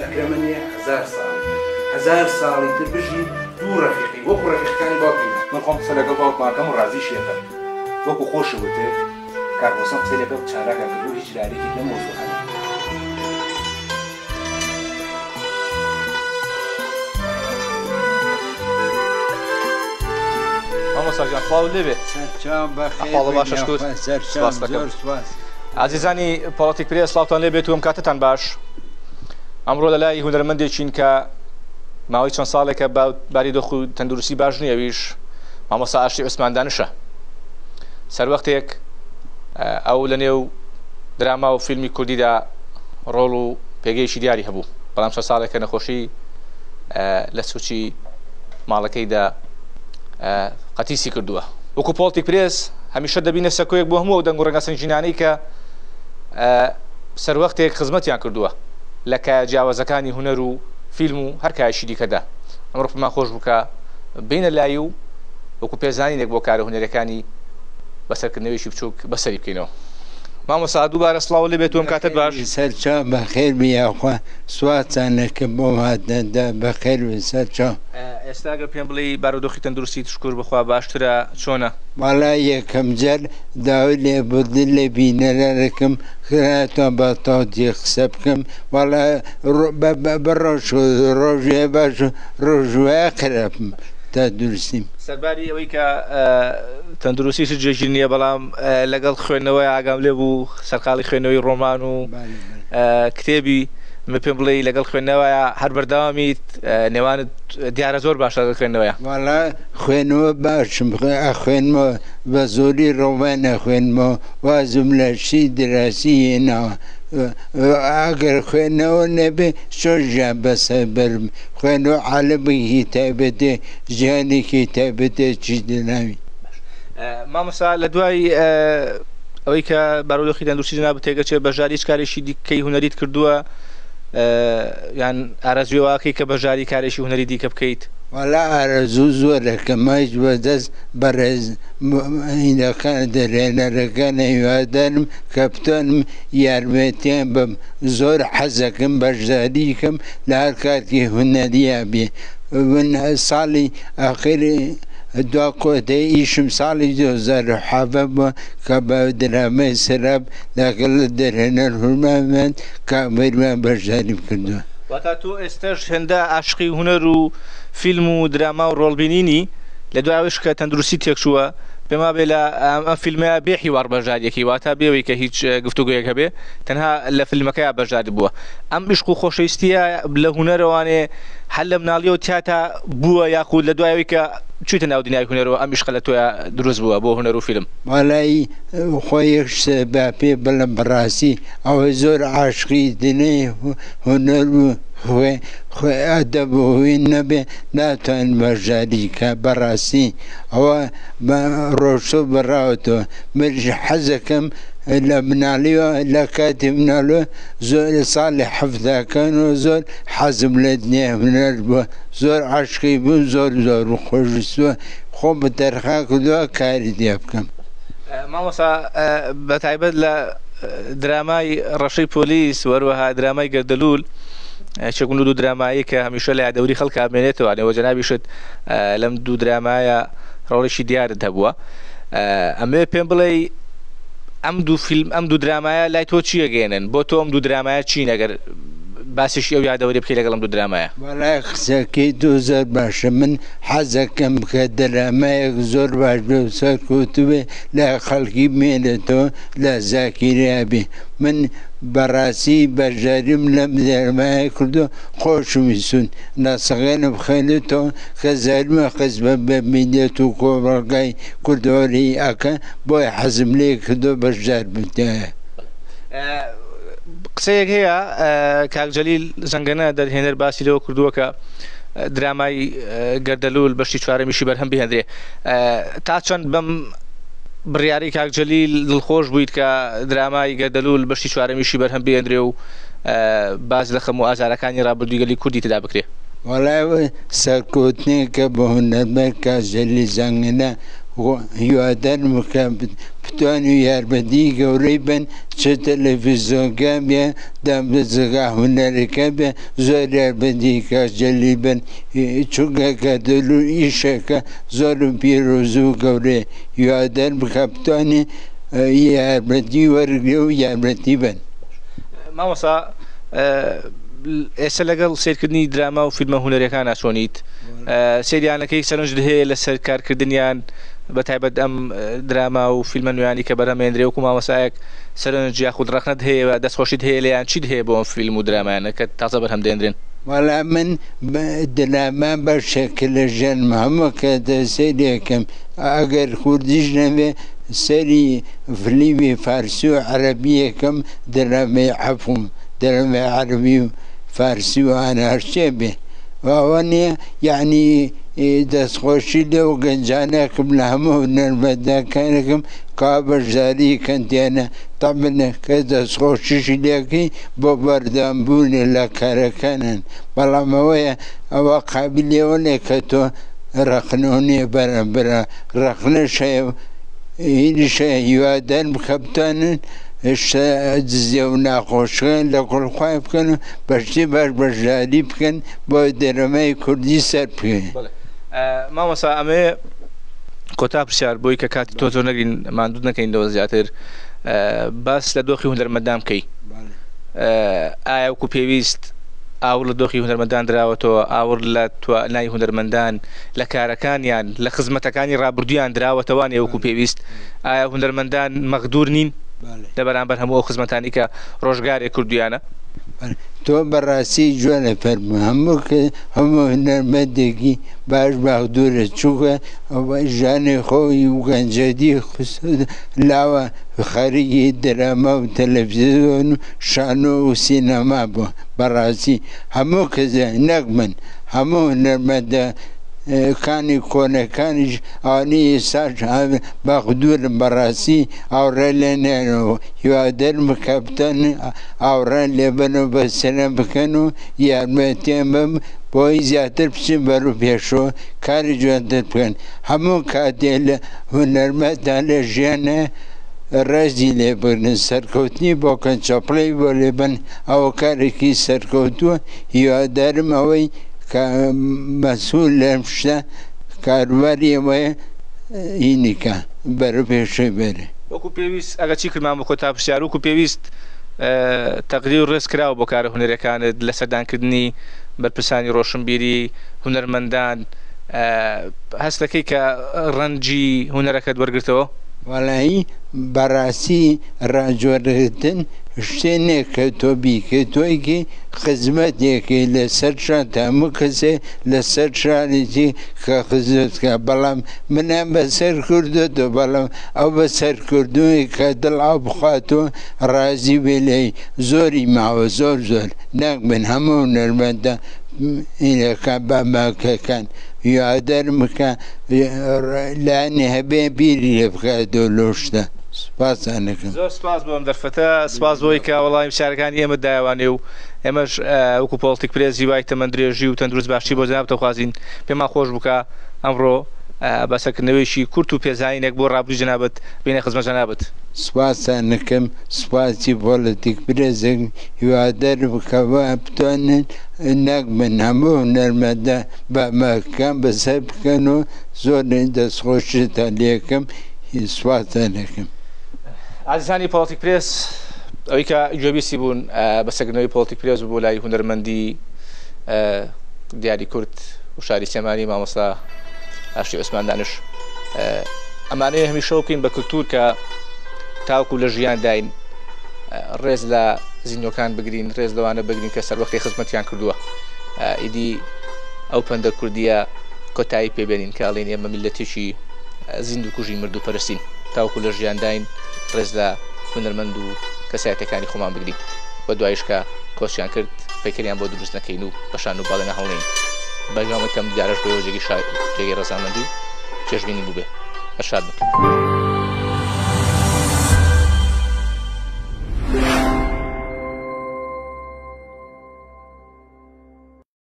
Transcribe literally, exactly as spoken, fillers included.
ئەکرەمەنیە هەزار ساڵی هەزار ساڵی تر بژی دوو ڕەفیقی وەکو ڕەفیقەکانی باوکینە. من خۆم قسە لەگەڵ باوکماکەم و ڕازیشیەکەم وەکو خۆشی وتێ کاربۆسەم قسەی لەگەڵ چالاکە کردو هیچ لارێکی لەم مۆزوعانە. مامۆستا گیان خواو لێبێ. سەرچاو بەخێر ئەحواڵە باشە شکوت. سپاس دەکەم. عزیزانی پۆڵەتیک پرێ سلااوتان لێبێت و ئەم کاتتان باش. ئەمڕۆ لە لای هونەرمەندێکین کە ماوەی چەند ساڵێکە باری دۆخ و تەندروستی باش نییە ویش مامۆستا ئاشتی عوسمان دانشە. سەروەختێک ئەو لە نێو دراما و فیلمی کوردیدا ڕۆڵ و پێگەیشی دیاری هەبوو بەڵام چەند ساڵێکە نەخۆشی لە سوچی ماڵەکەیدا قەتیسی کردووە. وەکو پۆڵتیک پرێس هەمیشە دەبینە سەکۆیەک بۆ هەموو دەنگ و ڕەنگە سنجینانەی کە سەروەختێک خزمەتیان کردووە لە کایە جیاوازەکانی هونەر و فیلم و هەر کایشی دیکەدا. ئەمڕۆ پێمان خۆش بووکە بینە لای و وەکو پێزانینێک بۆ کارە هونەرەکانی بەسەرکردنەوەیشی بچووک بەسەری بکەینەوە. مامۆستا دووبارە سڵاو لێبێت و ئەم کاتت باش. سەرچاو بەخێر بێخوا سواتانەکە بۆ هاتنەدا بەخێر سەرچاو. ئێستا گە پێم بڵێ بارودۆخی تەندروستی شکر بخوا باشترە چۆنە؟ وەڵا یەکەم جار داوای لێ بردن لە بینەرەکەم خراتە بە تاوتی قسە بکەم وەڵا بەڕۆژ ڕۆژێ باش ڕۆژوایە خراپم تا دروستیم. سەرباری ئەوەی کە تەندروستی جێژیر نییە بەڵام لەگەڵ خوێندنەوەی ئاگام لێ بوو سەرقاڵی خوێندنەوەی ڕۆمان و کتێبی من پێم بڵێ لەگەڵ خوێندنەوەیە هەر بەرداوامیت نێوانت دیارە زۆر باشە لەگەڵ خوێندنەوەیە. وەڵا خوێنەوە باشم خوێنمەوە بە زۆری ڕۆمانە خوێنمەوە وازم لە شی دراسی هێناوە ئەگەر خوێنەوە نەبێ شۆژیان بەسەر بەرم خوێنەوە عالەمێکی تایبەتێ ژیانێکی تایبەتێ چی دەناوی. مامۆستا لە دوای ئەوەی کە بارودۆخی تەندروستی جەناب تێگەچێت بەژاری هیچ کارێکی دیکەی هونەریت کردووە یان ئارەزویەوەکەی کە بەژاری کارێکی هونەری دیکە بکەیت؟ وەڵا ئارەزوو زۆرەکە ماچ بەدەست بەڕێزینەکان دەرێنەرەکانە هیوادارم کە بتوانم یارمەتیان بم زۆر حەزەکەم بەشداریکەم لە هەر کاتی هونەریە بێ. من ساڵی ئاخری دوا کۆتەی ئیشم ساڵی دوو هەزار و سێ بووە کە بە درامای سەراب لەگەڵ دەرهێنەر هورمامان کامەریمان بەشداری کردووە. واتە تۆ ئێستاش هێندە عاشقی هونەر و فیلم و دراما و ڕۆڵبینینی لە دوایەوەش کە تەندروستی تێکچووە پێما بێ لە ئەم فیلمەیە بێ حیوار بەژاریەکی واتە بێەوەی کە هیچ گفتوگویەکە بێ تەنها لە فیلمەکەیە بەژاری بووە. ئەم عشق و خۆشەویستیە لە هونەرەوانێ هەر لە مناڵیەوە تیاتە بووە یاخود لە دوایەوەی کە چیتە ناو دنیای هونەرەوە ئەم عشقە لە تۆیە دروست بووە بۆ هونەر و فیلم؟ وەڵای خۆیش با پێ بڵم بەڕاستی ئەوە زۆر عاشقی دنیای هونەر و ئەدەبووی نەبێ ناتوان بەژاریکە بەڕاستی ئەوە ڕۆژۆ بەڕاوەتەوە. منش حەزەکەم لە مناڵیوە لە کاتی مناڵوە زۆر ساڵی حەفتاکان و زۆر حەزم لە دنیای هونەر بووە زۆر عاشقی بوو زۆر زۆر خۆشویستووە خۆ بە دەرخا کردووە کاری دێ بکەم. مامۆستا بەتایبەت لە درامای ڕەشەی پۆلیس وەروەها درامای گەردەلوول چەکون دوو درامایی کە هەمیشە لە یادەوری خەڵک ئامێنێتەوە نێوە جەنابیشت لەم دوو درامایە ڕۆڵێکی دیارت هەبووە. ئەمێ پێم بڵێ ئەم دوو فیلم ئەم دوو درامایە لای تۆ چی ئەگەێنن بۆ تۆ ئەم دوو درامایە چین ئەگەر باسیشی ئەو یادەوەری بکەی لەگەڵ ئەم دوو درامایە؟ وەڵای قسەکەی دوو زۆر باشە. من حەزەکەم کە دەرامایەک زۆر باش بێ و سەرکەوتووێ لە خەڵکی بمێنێتەوە لە زاکیریا بێ. من بەڕاستی بەژاریم لەم دەرمایە کردو خۆشویستون ناسەغێنم خێنێتەوە کە زارمە خزمە ببینێت و کۆڕگای کوردۆری ئەکە بۆی حەزم لێ کردو بەشدار بتایە. قسەیەک هەیە کاک جەلیل زەنگەنە دەرهێنەر باسی لەوە کردووە کە درامای گەردەلوول بەشتی چوارەمیشی بەرهەم بهێنرێ. تا چەند بەم بڕیاری کاک جەلیل دڵخۆش بوویت کە درامای گەردەلوول بەشتی چوارەمیشی بەرهەم بهێنرێ و باز لە خەم و ئازارەکانی ڕابردووی گەلی کوردی تدا بکرێ؟ وەڵای سەرکەوتنێکە بە هونەرمەند کاک جەلیل زەنگەنە هیوادارم کە بتوان و یارمەتی گەورەی بن چ تەلەڤیزۆنگا بێ دامەزگا هونەرەکە بێ زۆر یارمەتیکە جەلی بن چونکە کە دەلو ئیشەکە زۆر پیرۆز و گەورەیە هیوادارم کە بتوانێ یارمەتی وەرگێ و یارمەتی بن. مامۆستا ئێستا لەگەڵ سیرکردنی دراما و فیلمە هونەرەکان چۆنیت؟ سریانەکەی سەرنجت هەیە لەسەر کارکردنیان بەتایبەت ئەم دراما و فیلمە نوێیانی کە بەرهەمێنرێ وەکو مامۆستایەک سەرنج یاخود ڕەخنەت هەیە دەستخۆشیت هەیە لەیان چیت هەیە بۆ ئەم فیلم و درامایانە کە تازە بەرهەم دێنرێن؟ وەڵا من دراما بەشێکە لە ژەنم هەموو کاتە سەیرێکم ئەگەر کوردیش نەبێ سەری فلیمی فارسی و عەرەبیەکەم درامای عەفوم درامای عەرەبی و فارسی و هەرچێ بێ ئەوە نییە یعنی دەستخۆشی لێ و گەنجانەکەم لە هەموو هونەرمەندەکانێکم کا بەشداری کەندیانە تەمنە کە دەستخۆشیشی لێکەی بۆ بەردەوامبوونێ لە کارەکانن بەڵام ئەوەیە ئەوە قابلێەوە لێ کە تۆ ڕەخنۆنێ بەرەبرە ڕەخنەش هەیە هینیش هەیە هیوادارم کە بتوانن دزیە و ناخۆشیان لە گوڵخوای بکەن و بەشتی باش بەشداری بکەن بۆ دەرەمای کوردی سەر بکەن. مامۆستا ئەمێ کۆتا پرسیار بۆی کە کاتی تۆ زۆر نەگرین ماندوو نەکەینەوە زیاتر باس لە دۆخی هونەرمەندان بکەی ئایا وەکو پێویست ئاور لە دۆخی هونەرمەندان دراوەتەوە ئاور لە توانای هونەرمەندان لە کارەکانیان لە خزمەتەکانی ڕابردوویان دراوەتەوانێ وەکو پێویست ئایا هونەرمەندان مەغدور نین لە بەرامبەر هەموو ئەو خزمەتانی کە ڕۆژگارێک کردویانە؟ تۆ بەڕاستی جوانە فەرموو هەموو هەموو هونەرمەندێکی باش مەغدورە چونکە ژیانی خۆی و گەنجەدی لاوە خەریکی دراما و تەلەڤیزیۆن و شانۆ و سینەما بووە بەڕاستی هەموو کەسە نەک من هەموو هونەرمەندە کانی کۆنەکانیش ئەوانەی ئێستاش بەغدورن بەڕاستی ئاوڕێ لێ نێنەوە هیوادارم کە بتوانن ئاوڕێ لێ بنەوە بەسەرە بکەن و یارمەتیان بم بۆی زیاتر بچین بەرەو پێشەوە کاری جوانتر بکەن هەموو کاتێ لە هونەرمەندان لە ژیانە ڕێزی لێ بگرن سەرکەوتنی بۆ کەنچەپڵەی بۆ لێ بن ئەوە کارێکی سەرکەوتووە هیوادارم ئەوەی کە مەسوول لەم شتە کاروباری ئەوەیە هینیکە بەرەو پێشەوەی بێرێ. وەکو پێویست ئەگە چی کردمان بۆ کۆتا پرسیار وەکو پێویست تەقدیر و ڕێز کراوە بۆ کارە هونەرەکانت لە سەردانکردنی بەرپرسانی ڕۆشنبیری هونەرمەندان هەست دەکەی کە ڕەنجی هونەرەکەت وەرگرتەوە؟ وەڵایی بەڕاستی ڕاجۆرگرتن شتێنێک کە تۆ بیکە تۆیکی خزمەتێکی لەسەر شان هەموو کەسێ لەسەر شانێکی کە خزمەتکە بەڵام منیان بەسەر کردوێتەوە بەڵام ئەو بەسەر کردووی کە دڵاو بخواتەوە ڕازی بێ لێی زۆری ماوە زۆر زۆر نەک من هەموو هونەرمەندە ئینەکە باماکەکان هیوادارم کە لایەنێ هەبێ بیری لێ بکاتەوە لەو شتە. سپاسانەکەم. زۆر سپاس بۆم دەرفەتە سپاس بۆی کە وەڵامی شارەکانی ئێمە دایوانێ و ئێمەش وەکو پۆڵتیک پرێزی وای تەمەند درێژی و تەندروست باشی بۆ جەنابتە خوازین پێمان خۆش بکە ئەمڕۆ بەسەرکردنەوەیشی کورت و پێزانینێک بۆ ڕابردووی جەنابەت بینە خزمەت جەنابەت. سپاسانەکەم سپاسی پۆڵتیک پرێزێک هیوادارم کە بتوانن نەک من هەموو هونەرمەندە بەماکەکان بەسەر بکەن و زۆر دەستخۆشتان لێکەم سپاسانەکەم. عزیزانی پۆڵتیک پرێس ئەوەی کە گوێبیستی بوون بەسەرکردنەوەی پۆڵتیک پرێز بوو لای هونەرمەندی دیاری کورد و شاری سێمانی مامۆستا ئاشتی عوسمان دانش ئەمانەیە هەمیشە بکەین بە کولتور کە تاوکو لە ژیان داین ڕێز لە زیندوەکان بگرین ڕێز لەوانە بگرین کە سەروەختی خزمەتیان کردووە ئیدی ئەو پەندە کوردیە کۆتایی پێبێنین کە ئەڵێن ئێمە میلەتێکی زیند و کوژی مردوو پەرستین تاوکو لە ژیان داین ڕێز لە هونەرمەند و کەسایەتەکانی خۆمان بگرین بە دوایش کە کۆچیان کرد پێکەریان بۆ دروست نەکەین و بەشان و باڵێ نەهەڵێین بەگاڵەکەم دیارەش بۆ جێگی ڕەزامەندی و چێژبینی بوو بێ هەشاد بکەین.